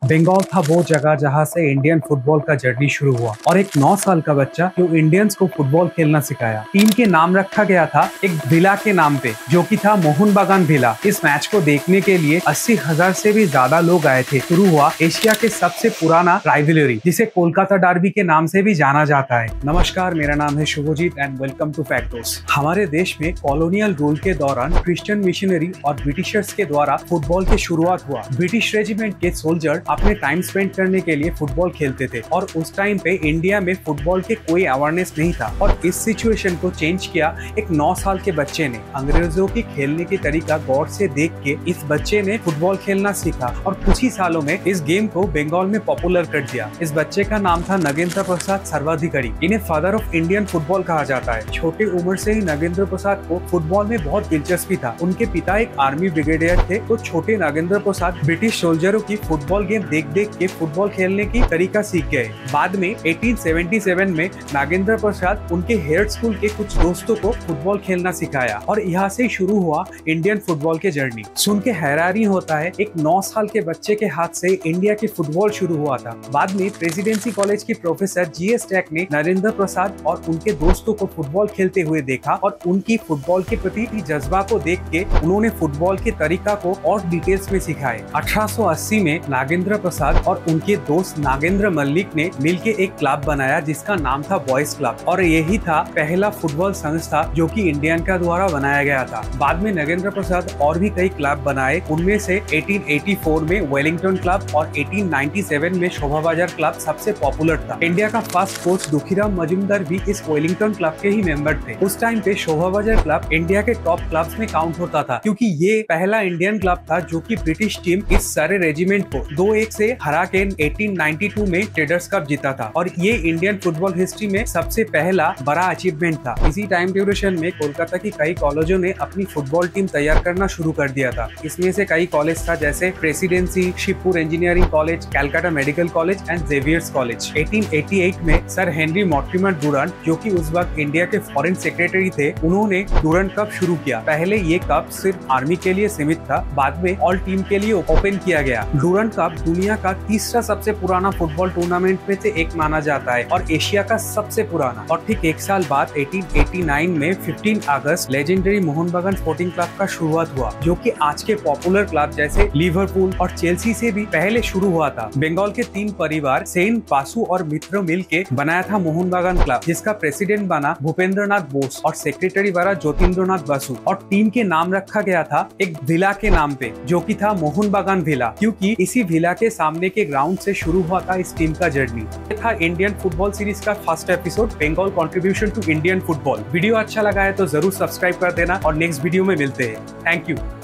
बंगाल था वो जगह जहां से इंडियन फुटबॉल का जर्नी शुरू हुआ और एक 9 साल का बच्चा जो इंडियंस को फुटबॉल खेलना सिखाया। टीम के नाम रखा गया था एक विला के नाम पे, जो कि था मोहन बागान विला। इस मैच को देखने के लिए 80,000 से भी ज्यादा लोग आए थे। शुरू हुआ एशिया के सबसे पुराना राइवलरी, जिसे कोलकाता डर्बी के नाम से भी जाना जाता है। नमस्कार, मेरा नाम है Shubhajit and welcome to Factos. हमारे देश में कॉलोनियल रूल के दौरान क्रिश्चियन मिशनरी और ब्रिटिशर्स के द्वारा फुटबॉल की शुरुआत हुआ। ब्रिटिश रेजिमेंट के सोल्जर अपने टाइम स्पेंड करने के लिए फुटबॉल खेलते थे और उस टाइम पे इंडिया में फुटबॉल के कोई अवेयरनेस नहीं था और इस सिचुएशन को चेंज किया एक 9 साल के बच्चे ने। अंग्रेजों की खेलने की तरीका गौर से देख के इस बच्चे ने फुटबॉल खेलना सीखा और कुछ ही सालों में इस गेम को बंगाल में पॉपुलर कर दिया। इस बच्चे का नाम था नगेंद्र प्रसाद सर्वाधिकारी। इन्हें फादर ऑफ इंडियन फुटबॉल कहा जाता है। छोटी उम्र से ही नगेंद्र प्रसाद को फुटबॉल में बहुत दिलचस्पी था। उनके पिता एक आर्मी ब्रिगेडियर थे, तो छोटे नगेंद्र प्रसाद ब्रिटिश सोल्जरों की फुटबॉल गेम देख देख के फुटबॉल खेलने की तरीका सीख गए। बाद में 1877 में नागेंद्र प्रसाद उनके हेयर स्कूल के कुछ दोस्तों को फुटबॉल खेलना सिखाया और यहाँ से शुरू हुआ इंडियन फुटबॉल के जर्नी। सुन के हैरानी होता है, एक 9 साल के बच्चे के हाथ से इंडिया की फुटबॉल शुरू हुआ था। बाद में प्रेसिडेंसी कॉलेज के प्रोफेसर GS टैक ने नरेंद्र प्रसाद और उनके दोस्तों को फुटबॉल खेलते हुए देखा और उनकी फुटबॉल के प्रति जज्बा को देख के उन्होंने फुटबॉल के तरीका को और डिटेल्स में सिखाए। 1880 में नागेंद्र प्रसाद और उनके दोस्त नागेंद्र मल्लिक ने मिलके एक क्लब बनाया जिसका नाम था बॉयज क्लब, और यही था पहला फुटबॉल संस्था जो कि इंडियन का द्वारा बनाया गया था। बाद में नगेंद्र प्रसाद और भी कई क्लब बनाए, उनमें से 1884 में वेलिंगटन क्लब और 1897 में शोभा बाजार क्लब सबसे पॉपुलर था। इंडिया का फर्स्ट कोच दुखीराम मजूमदार भी इस वेलिंगटन क्लब के ही मेंबर थे। उस टाइम पे शोभा बाजार क्लब इंडिया के टॉप क्लब्स में काउंट होता था, क्योंकि ये पहला इंडियन क्लब था जो कि ब्रिटिश टीम इस सारे रेजिमेंट को 2-1 से हरा के 1892 में ट्रेडर्स कप जीता था और ये इंडियन फुटबॉल हिस्ट्री में सबसे पहला बड़ा अचीवमेंट था। इसी टाइम ड्यूरेशन में कोलकाता की कई कॉलेजों ने अपनी फुटबॉल टीम तैयार करना शुरू कर दिया था। इसमें से कई कॉलेज था जैसे presidency, Shibpur engineering college, Calcutta medical college and Xavier's college. 1888 में सर हेनरी मॉर्टिमर डुरंट, जो कि उस वक्त इंडिया के फॉरेन सेक्रेटरी थे, उन्होंने डुरंट कप शुरू किया। पहले ये कप सिर्फ आर्मी के लिए सीमित था, बाद में ऑल टीम के लिए ओपन किया गया। डुरंट कप दुनिया का तीसरा सबसे पुराना फुटबॉल टूर्नामेंट में से एक माना जाता है और एशिया का सबसे पुराना। और ठीक एक साल बाद 1889 में 15 अगस्त लेजेंडरी मोहन बागान स्पोर्टिंग क्लब का शुरुआत हुआ, जो कि आज के पॉपुलर क्लब जैसे लिवरपूल और चेल्सी से भी पहले शुरू हुआ था। बंगाल के 3 परिवार सेन, बासु और मित्र मिलके बनाया था मोहन बागान क्लब, जिसका प्रेसिडेंट बना भूपेंद्रनाथ बोस और सेक्रेटरी बना ज्योतिन्द्रनाथ बासु। और टीम के नाम रखा गया था एक विला के नाम पे, जो कि था मोहन बागान विला, क्योंकि इसी विला के सामने के ग्राउंड से शुरू हुआ था इस टीम का जर्नी। ये था इंडियन फुटबॉल सीरीज का first episode, Bengal contribution to Indian football. Video अच्छा लगा है तो जरूर सब्सक्राइब कर देना और नेक्स्ट वीडियो में मिलते हैं। Thank you.